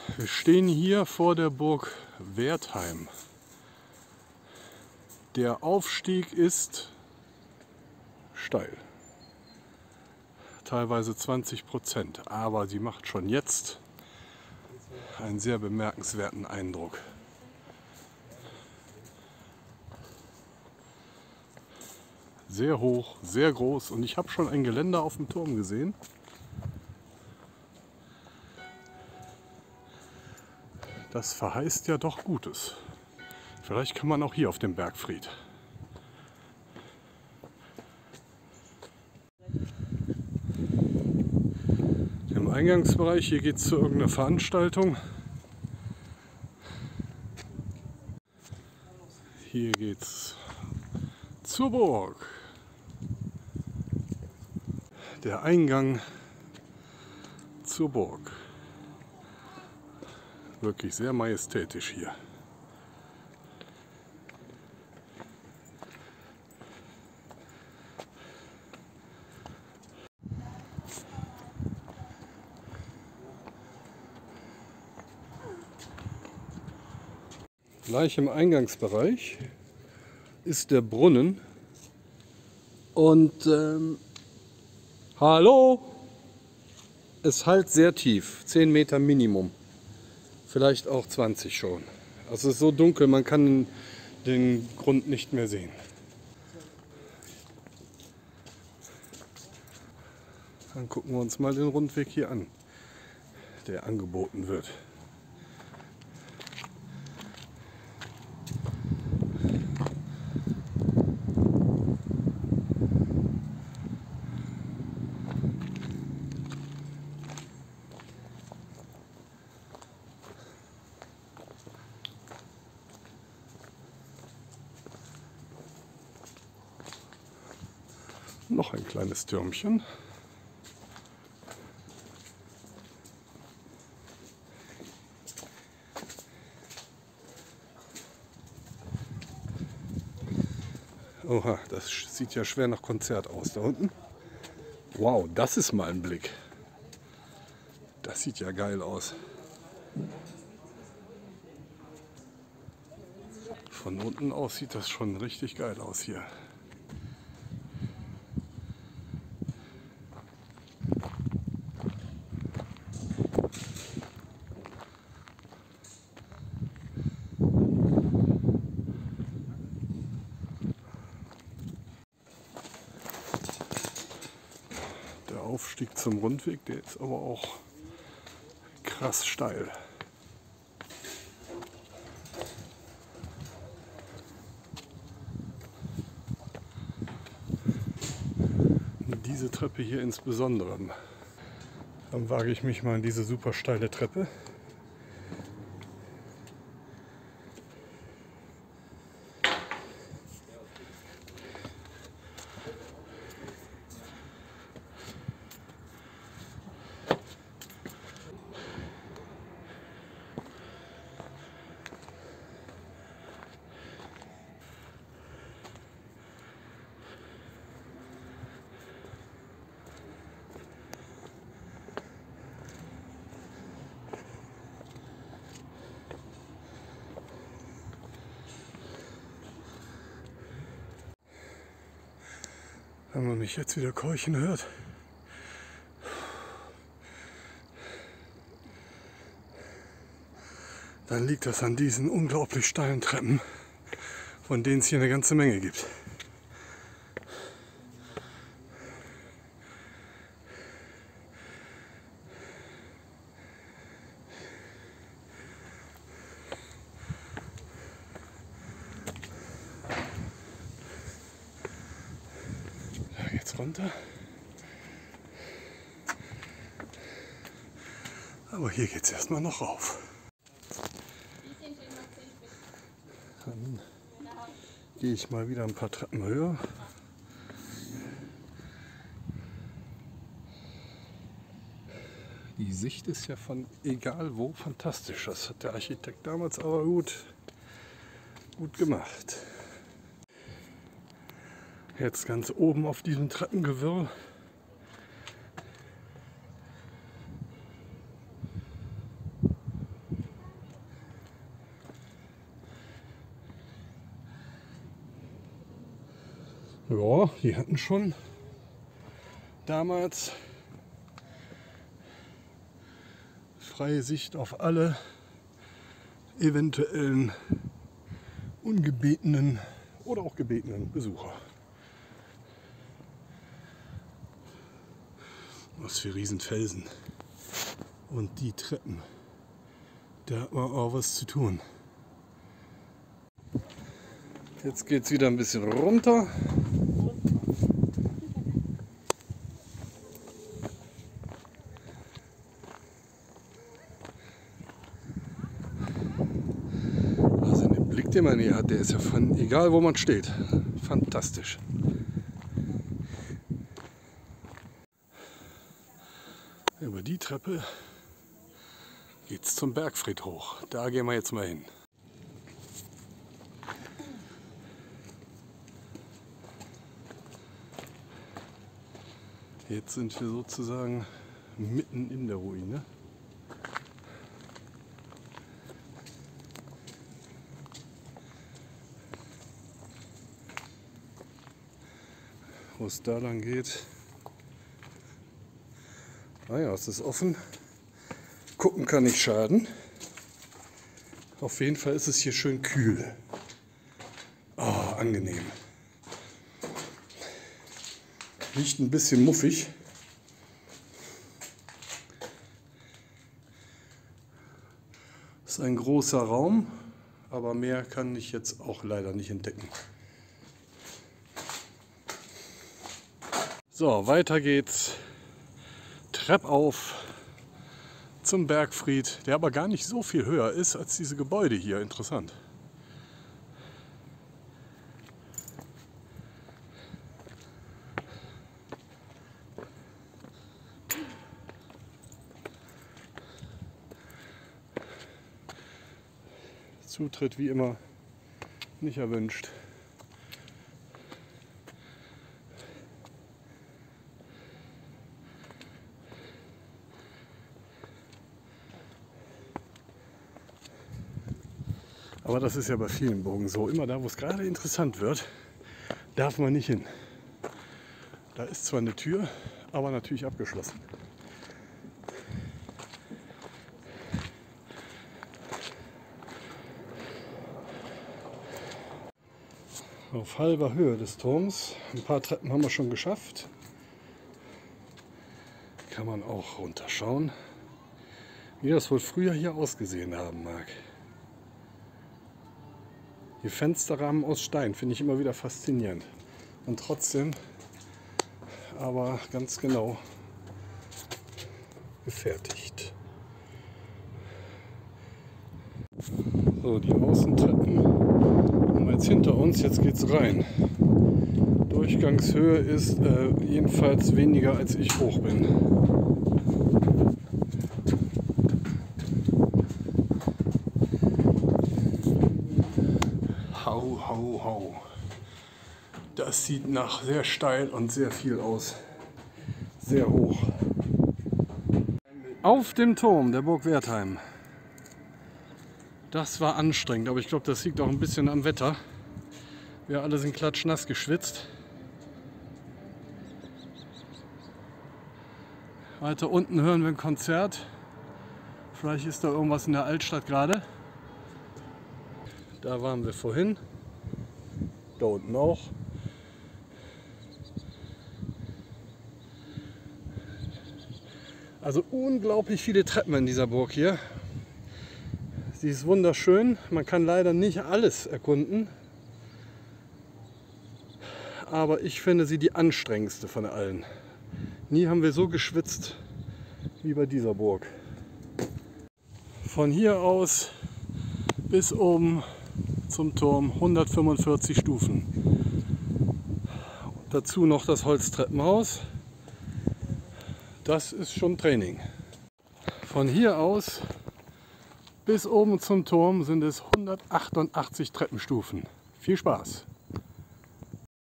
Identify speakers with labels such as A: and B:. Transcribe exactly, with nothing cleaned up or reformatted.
A: Wir stehen hier vor der Burg Wertheim. Der Aufstieg ist steil, teilweise zwanzig Prozent, aber sie macht schon jetzt einen sehr bemerkenswerten Eindruck. Sehr hoch, sehr groß und ich habe schon ein Geländer auf dem Turm gesehen. Das verheißt ja doch Gutes. Vielleicht kann man auch hier auf dem Bergfried. Im Eingangsbereich, hier geht es zu irgendeiner Veranstaltung. Hier geht es zur Burg. Der Eingang zur Burg. Wirklich sehr majestätisch hier. Gleich im Eingangsbereich ist der Brunnen und ähm, hallo, es hallt sehr tief, zehn Meter Minimum, vielleicht auch zwanzig schon. Also es ist so dunkel, man kann den Grund nicht mehr sehen. Dann gucken wir uns mal den Rundweg hier an, der angeboten wird. Noch ein kleines Türmchen. Oha, das sieht ja schwer nach Konzert aus da unten. Wow, das ist mal ein Blick. Das sieht ja geil aus. Von unten aus sieht das schon richtig geil aus hier. Der Aufstieg zum Rundweg, der ist aber auch krass steil. Diese Treppe hier insbesondere. Dann wage ich mich mal an diese super steile Treppe. Wenn man mich jetzt wieder keuchen hört. Dann liegt das an diesen unglaublich steilen Treppen, von denen es hier eine ganze Menge gibt. Runter. Aber hier geht es erstmal noch rauf. Dann gehe ich mal wieder ein paar Treppen höher. Die Sicht ist ja von egal wo fantastisch. Das hat der Architekt damals aber gut, gut gemacht. Jetzt ganz oben auf diesem Treppengewirr Ja, die hatten schon damals freie Sicht auf alle eventuellen ungebetenen oder auch gebetenen Besucher. Was für Riesenfelsen. Und die Treppen. Da hat man auch was zu tun. Jetzt geht es wieder ein bisschen runter. Also den Blick, den man hier hat, der ist ja von egal wo man steht. Fantastisch. Über die Treppe geht es zum Bergfried hoch. Da gehen wir jetzt mal hin. Jetzt sind wir sozusagen mitten in der Ruine. Wo es da lang geht. Naja, es ist offen. Gucken kann nicht schaden. Auf jeden Fall ist es hier schön kühl. Oh, angenehm. Riecht ein bisschen muffig. Ist ein großer Raum, aber mehr kann ich jetzt auch leider nicht entdecken. So, weiter geht's. Treppe auf zum Bergfried, der aber gar nicht so viel höher ist als diese Gebäude hier. Interessant. Zutritt wie immer nicht erwünscht. Aber das ist ja bei vielen Burgen so. Immer da, wo es gerade interessant wird, darf man nicht hin. Da ist zwar eine Tür, aber natürlich abgeschlossen. Auf halber Höhe des Turms. Ein paar Treppen haben wir schon geschafft. Kann man auch runterschauen, wie das wohl früher hier ausgesehen haben mag. Die Fensterrahmen aus Stein finde ich immer wieder faszinierend. Und trotzdem aber ganz genau gefertigt. So, die Außentreppen haben wir jetzt hinter uns. Jetzt geht es rein. Durchgangshöhe ist äh, jedenfalls weniger, als ich hoch bin. Hau, hau, hau. Das sieht nach sehr steil und sehr viel aus. Sehr hoch. Auf dem Turm der Burg Wertheim. Das war anstrengend, aber ich glaube, das liegt auch ein bisschen am Wetter. Wir alle sind klatschnass geschwitzt. Weiter unten hören wir ein Konzert. Vielleicht ist da irgendwas in der Altstadt gerade. Da waren wir vorhin. Da unten auch. Also unglaublich viele Treppen in dieser Burg hier. Sie ist wunderschön. Man kann leider nicht alles erkunden. Aber ich finde sie die anstrengendste von allen. Nie haben wir so geschwitzt wie bei dieser Burg. Von hier aus bis oben zum Turm hundertfünfundvierzig Stufen. Dazu noch das Holztreppenhaus. Das ist schon Training. Von hier aus bis oben zum Turm sind es hundertachtundachtzig Treppenstufen. Viel Spaß!